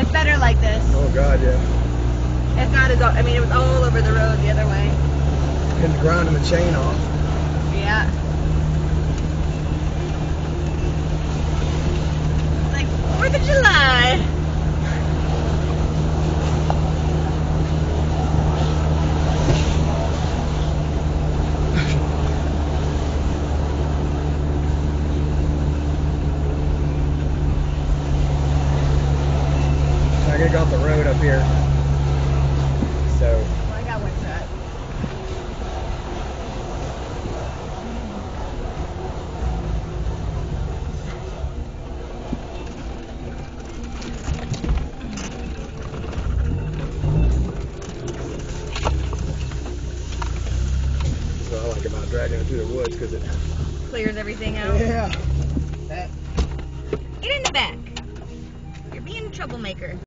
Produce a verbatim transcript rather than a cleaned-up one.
It's better like this. Oh God, yeah. It's not as, I mean, it was all over the road the other way. And grinding the chain off. Yeah. Like fourth of July. I gotta go off the road up here. So. Well, I got one shot. That's what I like about dragging it through the woods, because it Clears everything out. yeah. That Get in the back. You're being a troublemaker.